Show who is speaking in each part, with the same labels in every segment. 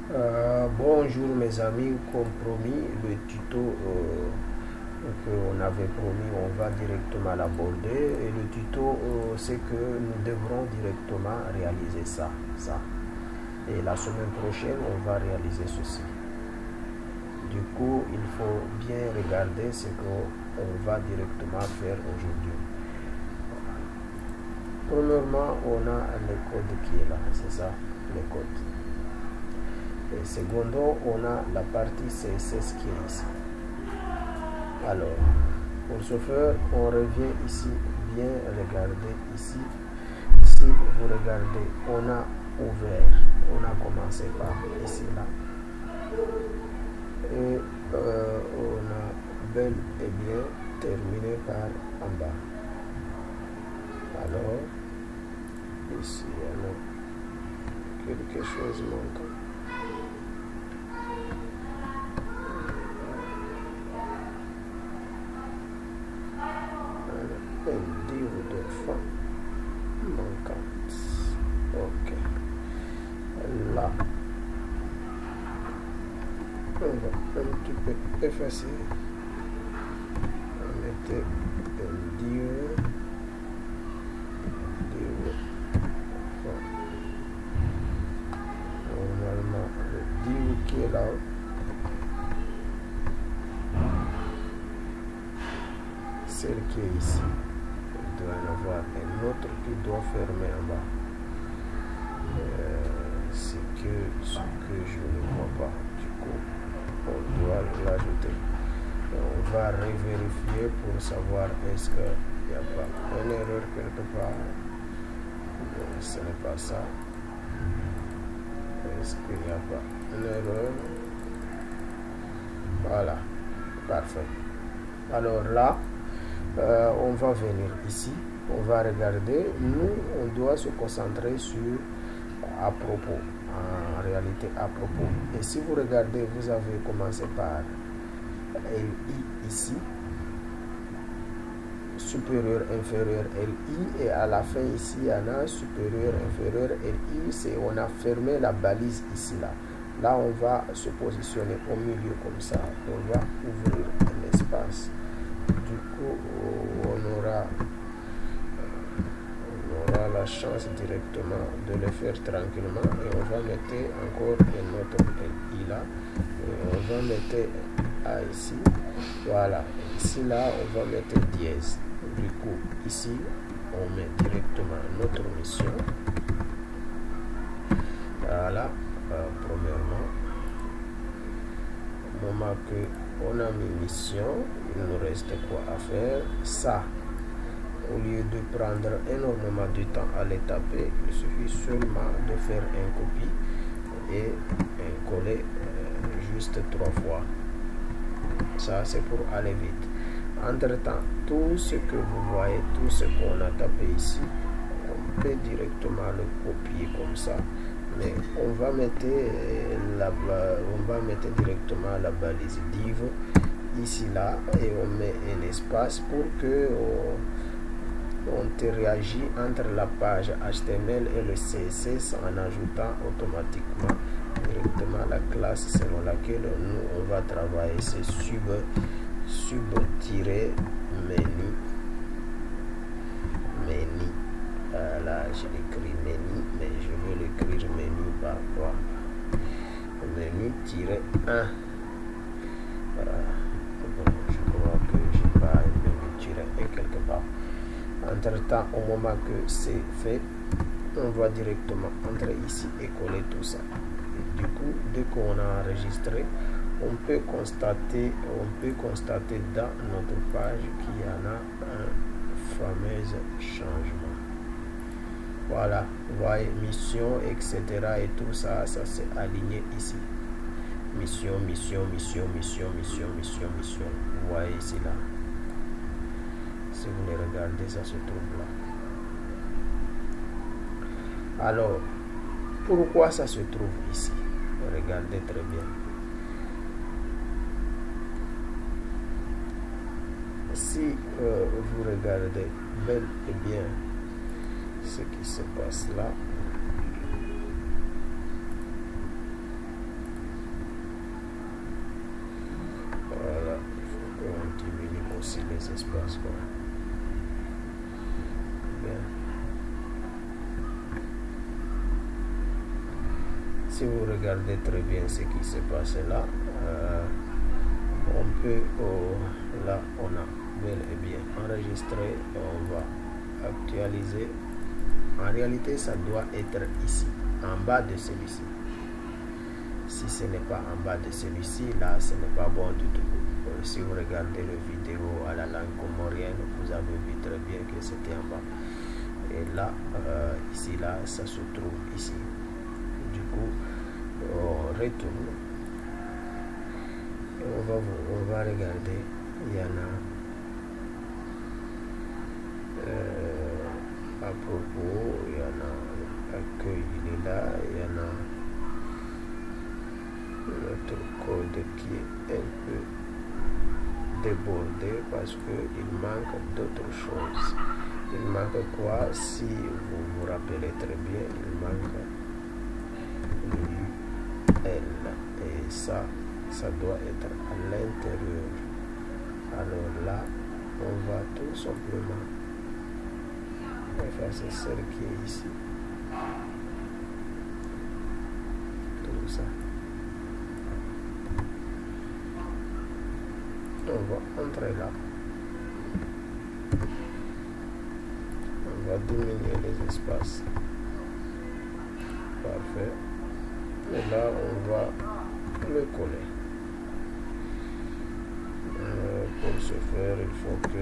Speaker 1: Bonjour mes amis, comme promis, le tuto qu'on avait promis, on va directement l'aborder. Et le tuto, c'est que nous devrons directement réaliser ça. Et la semaine prochaine, on va réaliser ceci. Du coup, il faut bien regarder ce qu'on va directement faire aujourd'hui. Premièrement, on a le code qui est là, c'est ça, le code. Et secondo, on a la partie CSS qui est ici. Alors, pour ce faire, on revient ici, bien regarder ici. Si vous regardez, on a ouvert, on a commencé par ici là. Et on a bel et bien terminé par en bas. Alors, ici, on a quelque chose manquant. Un livre de fin manquante. Ok. Là, on va un petit peu effacer. On mettait un livre. Normalement, le livre qui est là. Celle qui est ici, il doit y avoir un autre qui doit fermer en bas. C'est ce que je ne vois pas. Du coup, on doit l'ajouter. On va revérifier pour savoir est-ce qu'il n'y a pas une erreur quelque part. Non, ce n'est pas ça. Est-ce qu'il n'y a pas une erreur? Voilà, parfait. Alors là, on va venir ici, on va regarder. Nous, on doit se concentrer sur à propos, en réalité à propos. Et si vous regardez, vous avez commencé par LI ici, supérieur, inférieur, LI, et à la fin ici, il y en a supérieur, inférieur, LI, c'est on a fermé la balise ici, là. Là, on va se positionner au milieu comme ça. On va ouvrir un espace. Du coup, on aura la chance directement de le faire tranquillement. Et on va mettre encore un autre LI là. Et on va mettre A ici. Voilà. Ici, là, on va mettre dièse. Du coup, ici, on met directement notre mission. Voilà. Premièrement, au moment que on a mis mission, il nous reste quoi à faire? Ça, au lieu de prendre énormément de temps à les taper, il suffit seulement de faire un copie et un coller juste 3 fois. Ça, c'est pour aller vite. Entre temps, tout ce que vous voyez, tout ce qu'on a tapé ici, on peut directement le copier comme ça. Mais on va mettre directement la balise div ici là et on met un espace pour que on réagit entre la page HTML et le CSS en ajoutant automatiquement directement la classe selon laquelle nous on va travailler. C'est sub-menu. Là j'ai écrit menu, mais je veux l'écrire menu par quoi? Menu-1. Bon, je crois que j'ai pas un menu-1 quelque part. Entre temps, au moment que c'est fait, on va directement entrer ici et coller tout ça. Et du coup, dès qu'on a enregistré, on peut constater dans notre page qu'il y en a un fameux changement. Voilà, vous voyez, mission, etc. et tout ça, ça s'est aligné ici. Mission. Vous voyez ici là. Si vous les regardez, ça se trouve là. Alors, pourquoi ça se trouve ici? Regardez très bien. Si vous regardez bel et bien ce qui se passe là, les espaces quoi. Bien. Si vous regardez très bien ce qui se passe là, on peut, là on a bel et bien enregistré, on va actualiser. En réalité ça doit être ici, en bas de celui-ci. Si ce n'est pas en bas de celui-ci, là ce n'est pas bon du tout. Si vous regardez le vidéo à la langue comorienne, vous avez vu très bien que c'était en bas. Et là, ici, là, ça se trouve ici. Du coup, on retourne. On va regarder. Il y en a à propos, il y en a accueil, il est là, il y en a notre code qui est un peu débordé parce qu'il manque d'autres choses. Il manque quoi? Si vous vous rappelez très bien, il manque l'UL et ça doit être à l'intérieur. Alors là, on va tout simplement effacer celle qui est ici. Tout ça. On va entrer là. On va diminuer les espaces. Parfait. Et là, on va le coller. Pour ce faire, il faut que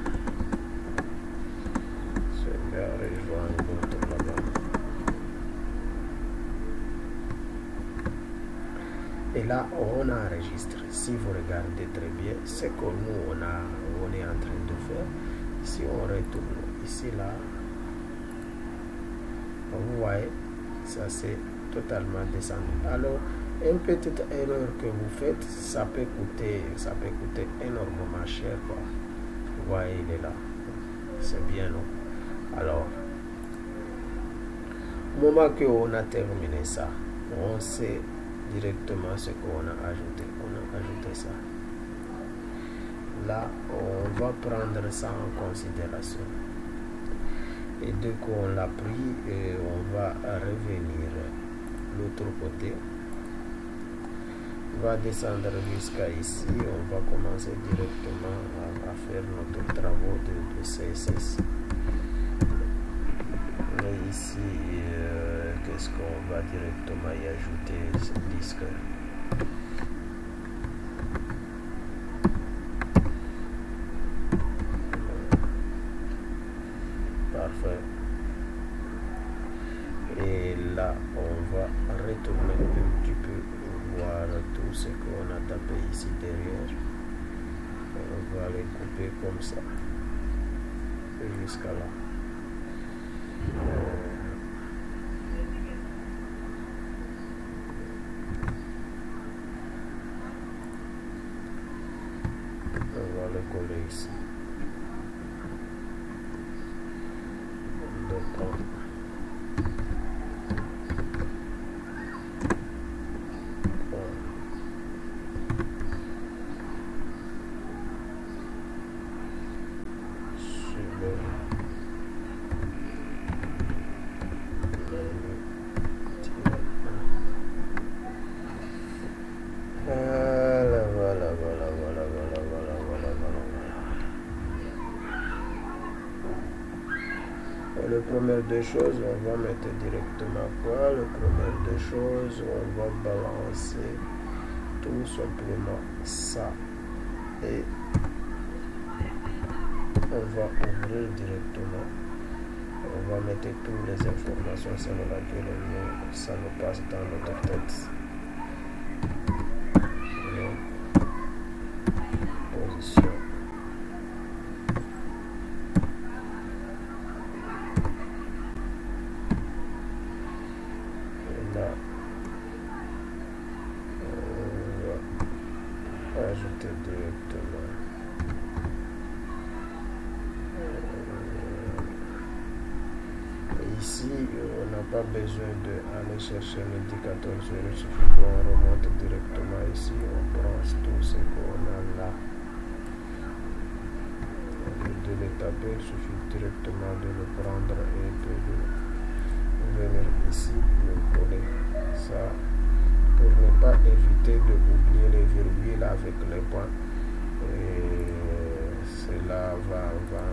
Speaker 1: celui-là rejoigne l'autre là-bas. Et là, on enregistre. Si vous regardez très bien, ce que nous, on est en train de faire. Si on retourne ici, là, vous voyez, ça c'est totalement descendu. Alors, une petite erreur que vous faites, ça peut coûter énormément cher, quoi. Vous voyez, il est là. C'est bien, non? Alors, au moment qu'on a terminé ça, on sait directement ce qu'on a ajouté. On a ajouté ça. Là, on va prendre ça en considération. Et dès qu'on l'a pris, on va revenir l'autre côté. On va descendre jusqu'à ici. On va commencer directement à faire notre travaux de CSS. Et ici, qu'est-ce qu'on va directement y ajouter? Ce disque. Parfait. Et là, on va retourner un petit peu, voir tout ce qu'on a tapé ici derrière. On va les couper comme ça, jusqu'à là. On va le coller ici. La première des choses, on va mettre directement quoi? La première des choses, on va balancer tout simplement ça et on va ouvrir directement. On va mettre toutes les informations selon laquelle ça nous passe dans notre tête. Position. Ajouter directement ici. On n'a pas besoin d'aller chercher l'indicateur sur le suffit qu'on remonte directement ici. On prend tout ce qu'on a là. de le taper, il suffit directement de le prendre et de venir ici, le coller. Ça, pour ne pas éviter de oublier les virgules avec les points. Et cela va.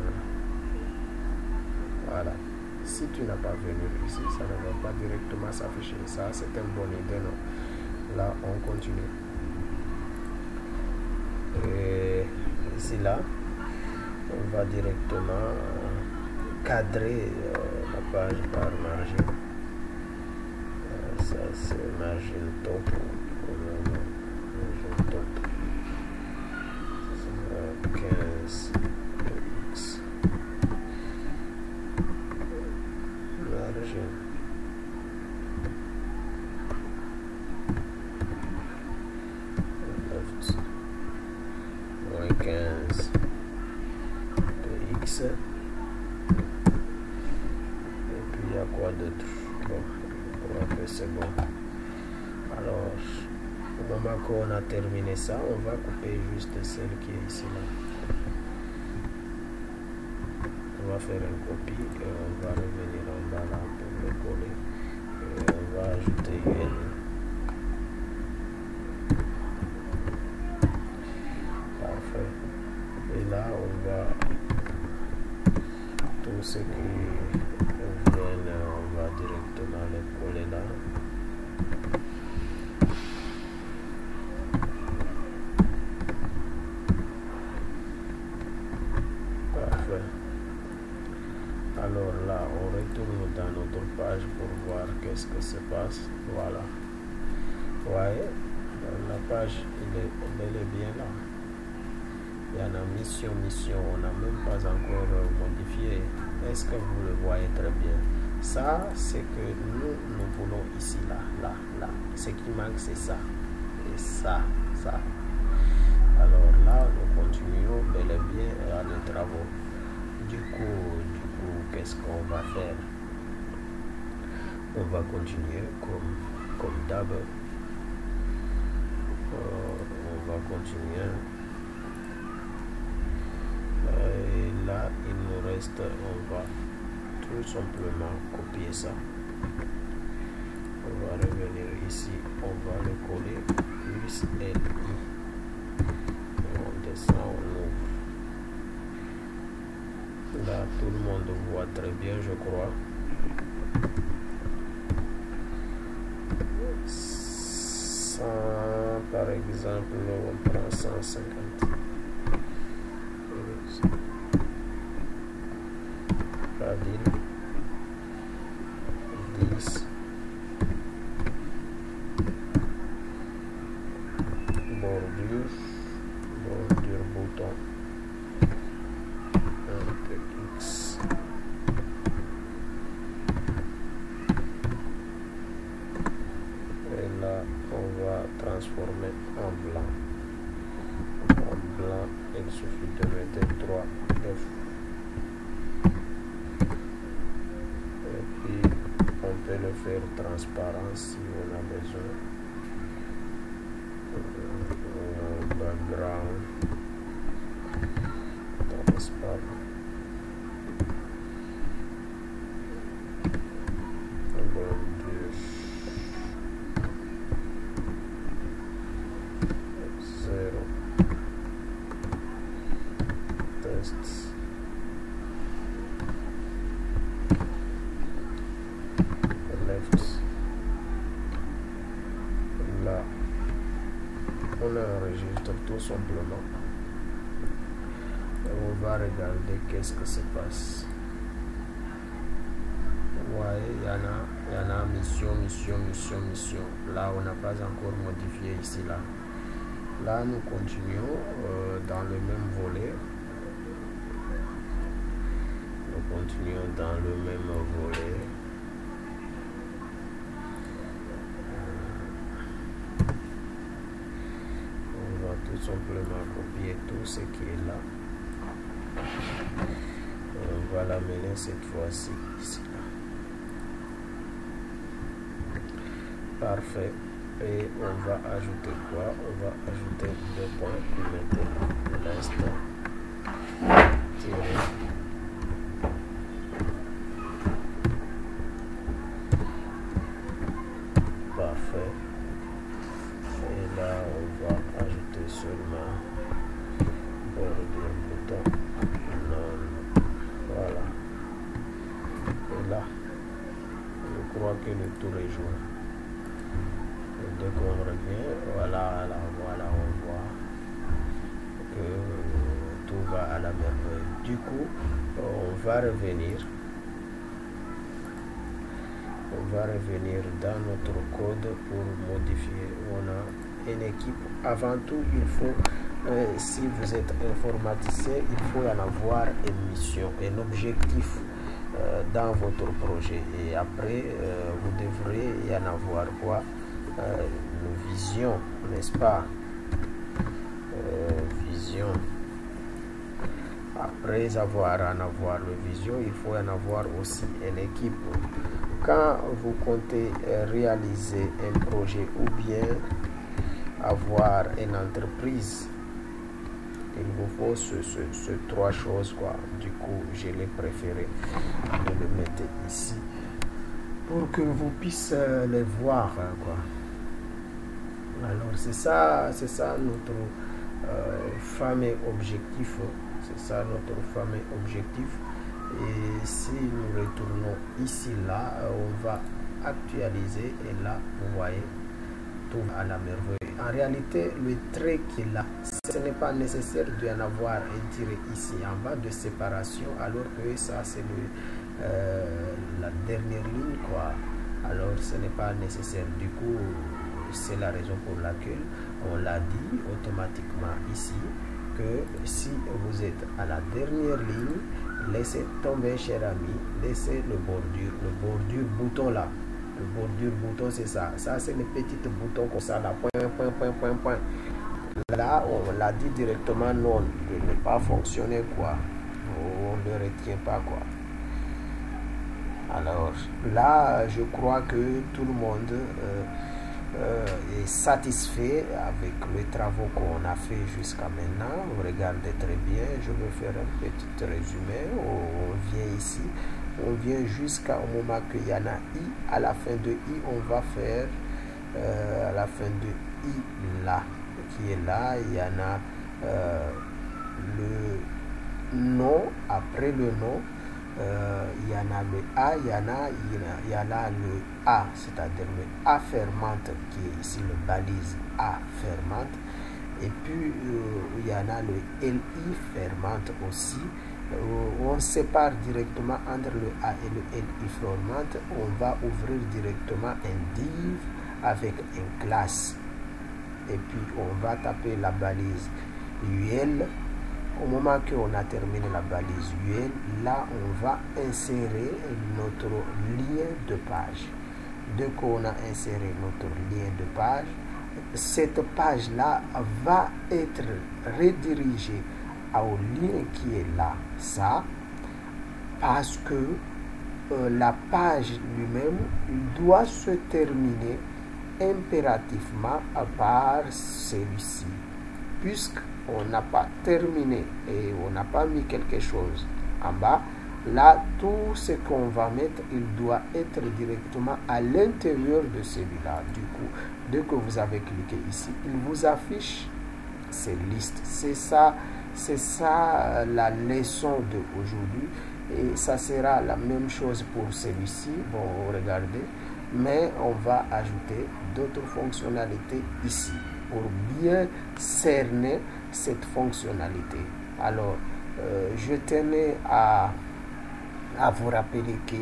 Speaker 1: Voilà. Si tu n'as pas venu ici, ça ne va pas directement s'afficher. Ça, c'est une bonne idée, non? Là, on continue. Et ici, là, on va directement cadrer la page par margin. Ça, c'est margin top. Margin top. 15 X. Margin. Left. Moins 15 de X. Et puis il y a quoi d'autre? Bon, c'est bon. Alors, au moment qu'on a terminé ça, on va couper juste celle qui est ici là. On va faire une copie et on va revenir en bas là pour le coller. Et on va ajouter une. Parfait. Et là, on va tout ce qui vient, on va directement le coller là. Parfait. Alors là, on retourne dans notre page pour voir qu'est-ce que se passe. Voilà. Vous voyez, la page, elle est bien là. Il y en a mission. On n'a même pas encore modifié. Est-ce que vous le voyez très bien? Ça, c'est que nous voulons ici, là. Ce qui manque, c'est ça. Et ça. Alors là, nous continuons bel et bien à nos travaux. Du coup, qu'est-ce qu'on va faire? On va continuer comme d'hab. On va continuer. Et là, il nous reste, on va tout simplement copier ça. On va revenir ici, on va le coller, plus LI. On descend, on ouvre. Là, tout le monde voit très bien, je crois. 100, par exemple, on prend 150. Radine 10. Bordure bouton. X. Et là, on va transformer en blanc. Il suffit de mettre 3 F. Et puis, on peut le faire transparent si on a besoin. Background transparent. Bordure 0. Test. Left. Là, on enregistre tout simplement. Et on va regarder qu'est-ce que se passe. Vous voyez, il y en a mission. Là, on n'a pas encore modifié ici là. Là, nous continuons dans le même volet. On va tout simplement copier tout ce qui est là. On va l'amener cette fois-ci ici. Parfait. Et on va ajouter quoi? On va ajouter 2 points pour mettre l'instant. tirer. Parfait. Et là, on va ajouter seulement bordure bouton. Non. Voilà. Et là, je crois que le tour est joué. Et dès qu'on revient, voilà, on voit que tout va à la merveille. Du coup, on va revenir dans notre code pour modifier. On a une équipe. Avant tout, il faut, si vous êtes informaticien, il faut en avoir une mission, un objectif dans votre projet. Et après, vous devrez y en avoir quoi? Une vision, n'est-ce pas? Vision. Après avoir le vision, il faut en avoir aussi une équipe. Quand vous comptez réaliser un projet ou bien avoir une entreprise, il vous faut ce trois choses quoi. Du coup, je l'ai préféré de le mettre ici pour que vous puissiez les voir quoi. Alors c'est ça notre fameux objectif. C'est ça notre fameux objectif. Et si nous retournons ici là, on va actualiser et là vous voyez tout à la merveille. En réalité, le trait qui est là, ce n'est pas nécessaire d'en avoir un tiré ici en bas de séparation, alors que ça c'est la dernière ligne quoi. Alors ce n'est pas nécessaire. Du coup, c'est la raison pour laquelle on l'a dit automatiquement ici que si vous êtes à la dernière ligne, laissez tomber cher ami, laissez le bordure bouton là. Le bordure bouton c'est ça. Ça c'est les petits boutons comme ça là. Point. Là on l'a dit directement non, de ne pas fonctionner quoi. On ne retient pas quoi. Alors là je crois que tout le monde est satisfait avec les travaux qu'on a fait jusqu'à maintenant. Regardez très bien, je vais faire un petit résumé. On vient ici, on vient jusqu'au moment qu'il y en a i. À la fin de i, on va faire à la fin de i là, qui est là, il y en a le nom. Après le nom, il y en a le A, il y en a le A, c'est-à-dire le A fermante qui est ici le balise A fermante. Et puis il y en a le LI fermante aussi. On sépare directement entre le A et le LI fermante. On va ouvrir directement un div avec une classe. Et puis on va taper la balise UL. Au moment qu'on a terminé la balise UL, là on va insérer notre lien de page. Dès qu'on a inséré notre lien de page, cette page là va être redirigée au lien qui est là, ça, parce que la page lui-même doit se terminer impérativement par celui-ci, puisque on n'a pas terminé et on n'a pas mis quelque chose en bas. Là, tout ce qu'on va mettre, il doit être directement à l'intérieur de celui-là. Du coup, dès que vous avez cliqué ici, il vous affiche ces listes. C'est ça la leçon d'aujourd'hui. Et ça sera la même chose pour celui-ci. Bon, regardez. Mais on va ajouter d'autres fonctionnalités ici pour bien cerner cette fonctionnalité. Alors, je tenais à vous rappeler que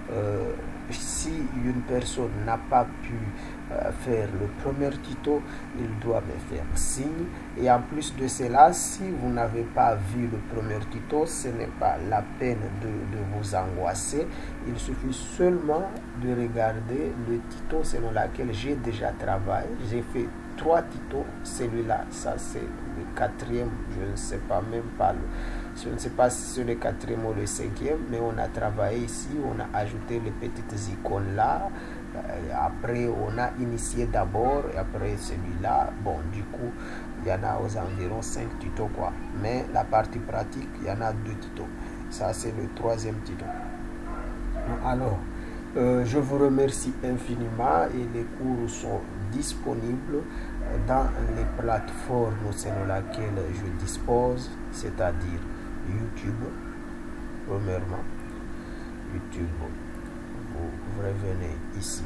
Speaker 1: si une personne n'a pas pu faire le premier tuto, il doit me faire signe. Et en plus de cela, si vous n'avez pas vu le premier tuto, ce n'est pas la peine de vous angoisser. Il suffit seulement de regarder le tuto selon lequel j'ai déjà travaillé. J'ai fait 3 tutos. Celui-là, ça c'est le 4e. Je ne sais pas même pas. Je ne sais pas si c'est le 4e ou le 5e, mais on a travaillé ici. On a ajouté les petites icônes là. Après, on a initié d'abord et après celui-là. Bon, du coup, il y en a aux environs 5 tutos quoi. Mais la partie pratique, il y en a 2 tutos. Ça, c'est le 3e tuto. Alors, je vous remercie infiniment et les cours sont disponibles dans les plateformes selon laquelle je dispose, c'est-à-dire YouTube. Premièrement, YouTube, vous revenez ici.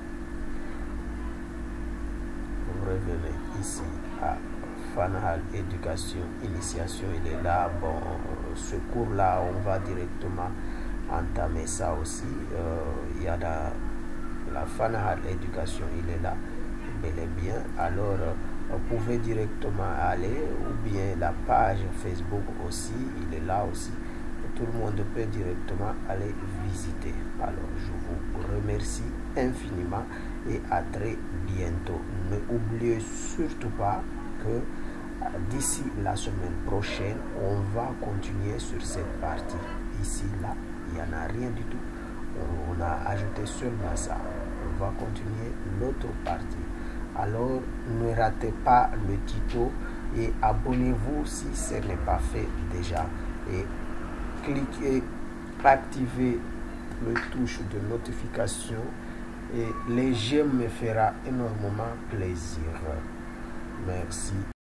Speaker 1: Vous revenez ici à Fanhal Éducation Initiation, il est là. Bon, ce cours là on va directement entamer ça aussi. Il y a la Fanhal Éducation, il est là bel et bien. Alors vous pouvez directement aller, ou bien la page Facebook aussi, il est là aussi. Tout le monde peut directement aller visiter. Alors je vous remercie infiniment et à très bientôt. Ne oubliez surtout pas que d'ici la semaine prochaine, on va continuer sur cette partie. Ici, là, il n'y en a rien du tout. On a ajouté seulement ça. On va continuer l'autre partie. Alors, ne ratez pas le tuto et abonnez-vous si ce n'est pas fait déjà. Et cliquez, activez le touche de notification et les j'aime me fera énormément plaisir. Merci.